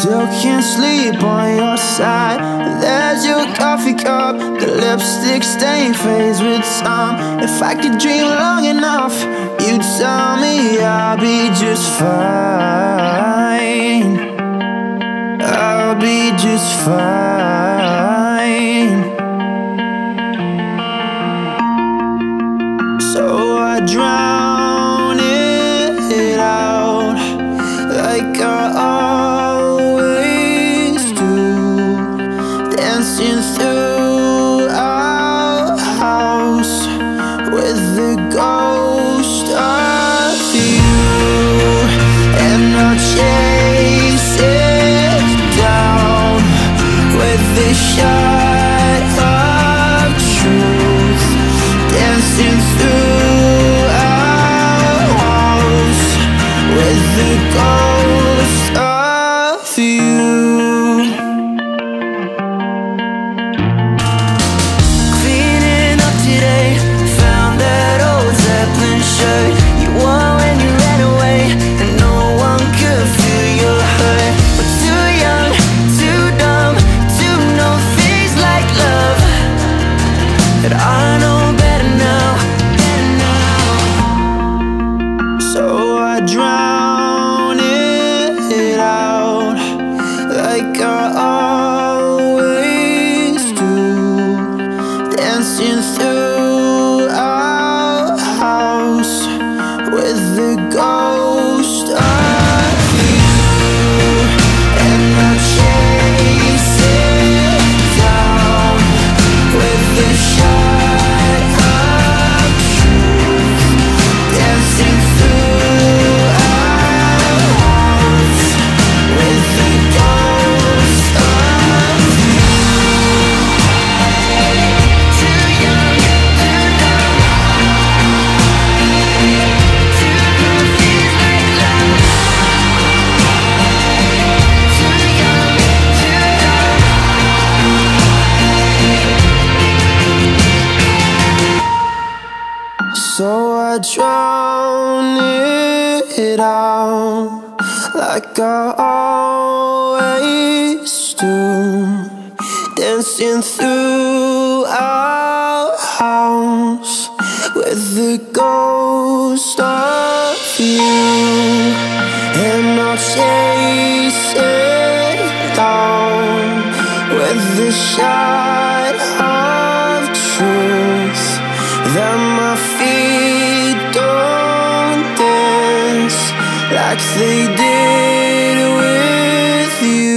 Still can't sleep on your side. There's your coffee cup, the lipstick stain fades with time. If I could dream long enough, you'd tell me I'll be just fine. I'll be just fine. So I drown it out like I always do, dancing through our house with the ghost of you, and I'll chase it down with the shot of truth, dancing through our walls with the ghost of you. Cleaning up today, found that old Zeppelin shirt you wore when you ran away, and no one could feel your hurt. We're too young, too dumb to know things like love, but I know better now, better now. So I drown it out like I always do, dancing through our house with the ghost of you, and I'll chase it down with the shot of truth, dancing through our walls with the ghost of you. Too young, too dumb to know things like love. Too young, too dumb. So I drown it out like I always do, dancing through our house with the ghost of you, and I'll chase it down with the shot of truth, that my feet don't dance like they did with you.